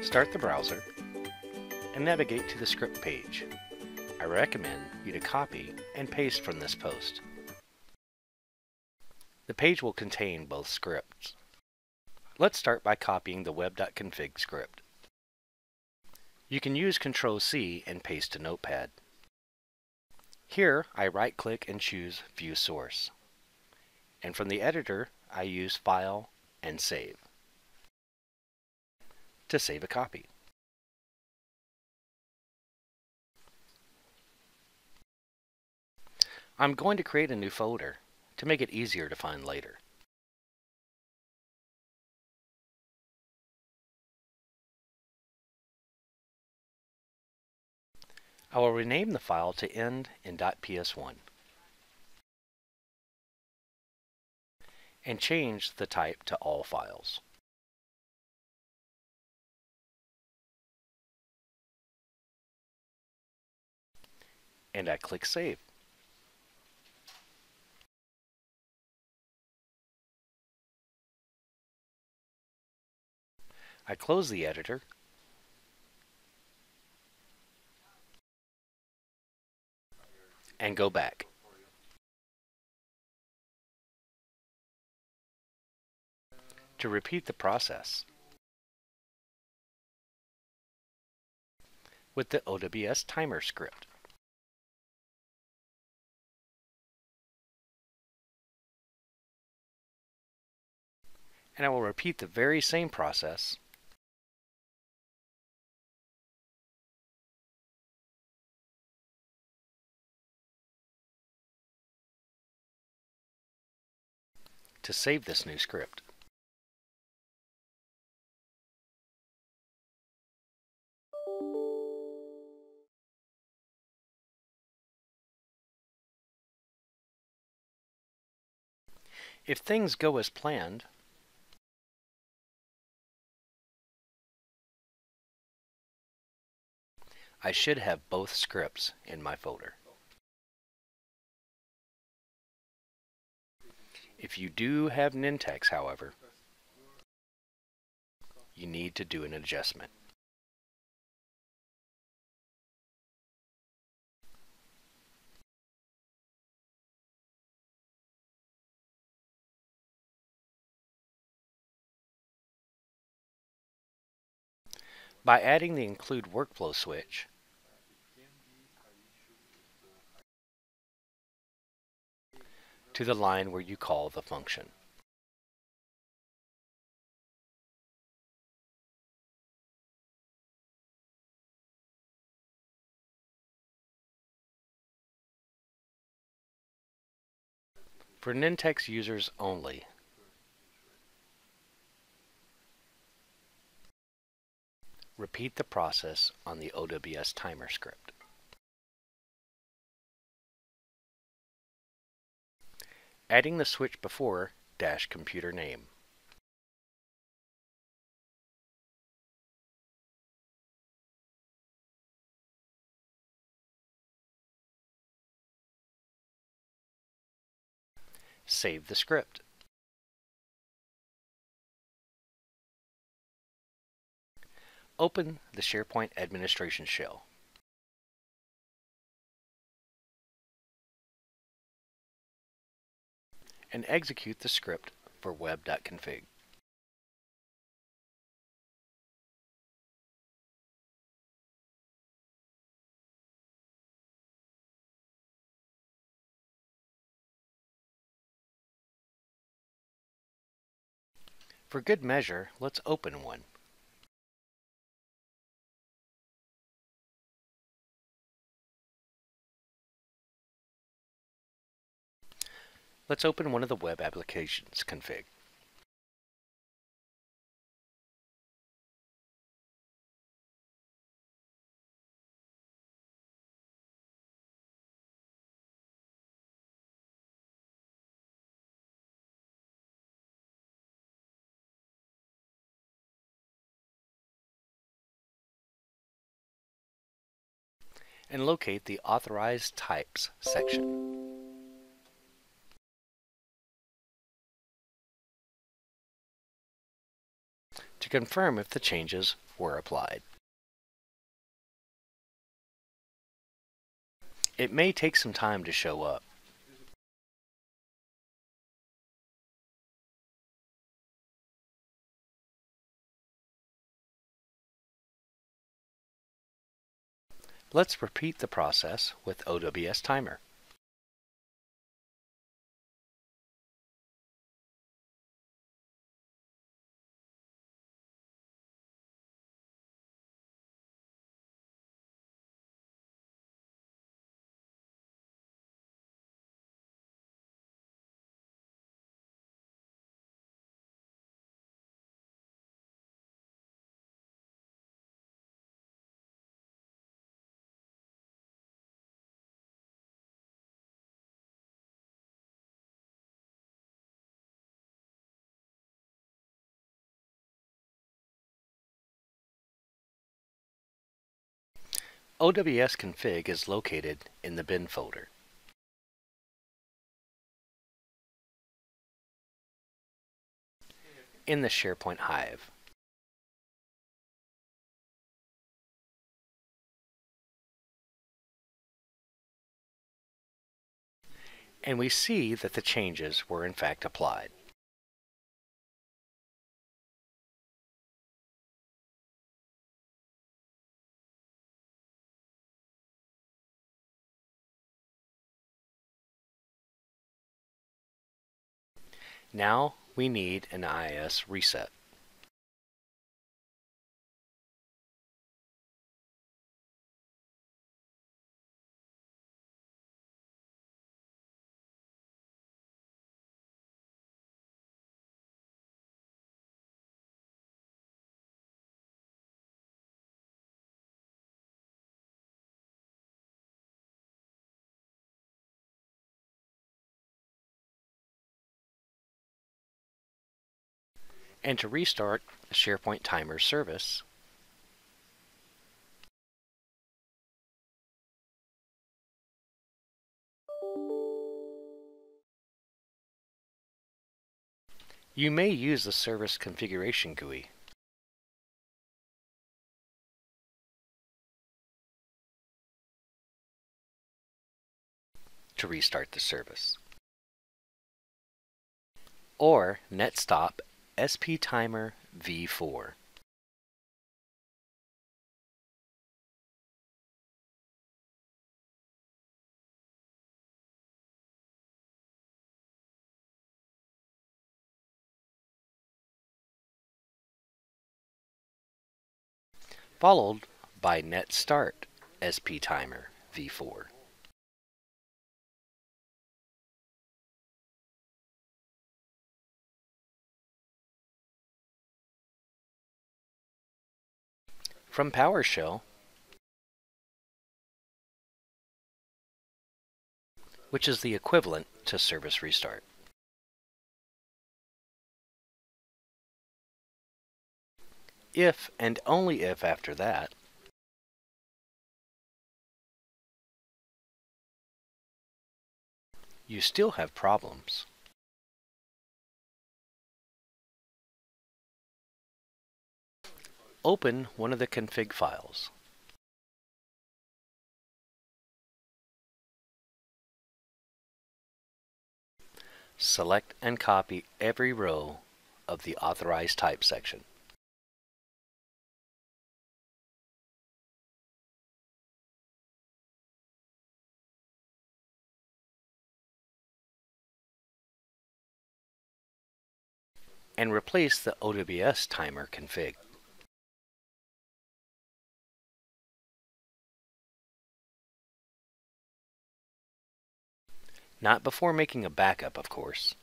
Start the browser and navigate to the script page. I recommend you to copy and paste from this post. The page will contain both scripts. Let's start by copying the web.config script. You can use Ctrl-C and paste to Notepad. Here, I right-click and choose View Source. And from the editor, I use File and Save to save a copy. I'm going to create a new folder to make it easier to find later. I will rename the file to end in .ps1 and change the type to all files. And I click Save. I close the editor and go back. To repeat the process with the OWS timer script. And I will repeat the very same process to save this new script. If things go as planned, I should have both scripts in my folder. If you do have Nintex, however, you need to do an adjustment. By adding the include workflow switch, to the line where you call the function. For Nintex users only, repeat the process on the OWS timer script. Adding the switch before -computer name. Save the script. Open the SharePoint administration shell. And execute the script for web.config. For good measure, let's open one. Let's open one of the web applications config. And locate the Authorized Types section. to confirm if the changes were applied. It may take some time to show up. Let's repeat the process with OWS Timer. OWS config is located in the bin folder. In the SharePoint Hive. And we see that the changes were in fact applied. Now we need an IIS reset. And to restart the SharePoint Timer service, you may use the Service Configuration GUI. To restart the service. Or netstop sptimer v4. Followed by netstart sptimer v4. From PowerShell, which is the equivalent to service restart. If and only if after that, you still have problems, open one of the config files. Select and copy every row of the authorized type section. And replace the OWS timer config. Not before making a backup, of course.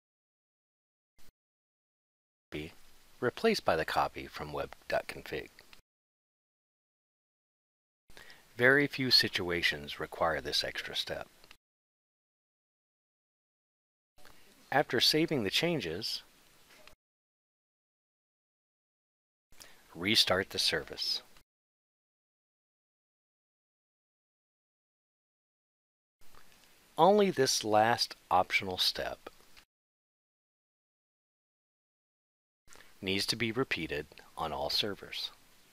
Replaced by the copy from web.config. Very few situations require this extra step. After saving the changes, restart the service. Only this last optional step needs to be repeated on all servers.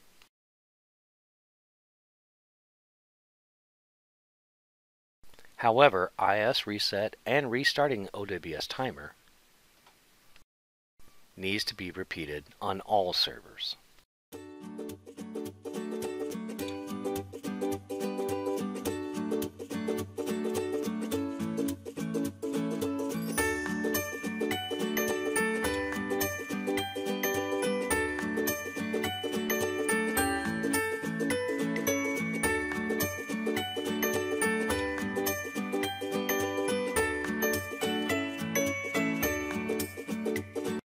However, IS reset and restarting OWS timer needs to be repeated on all servers.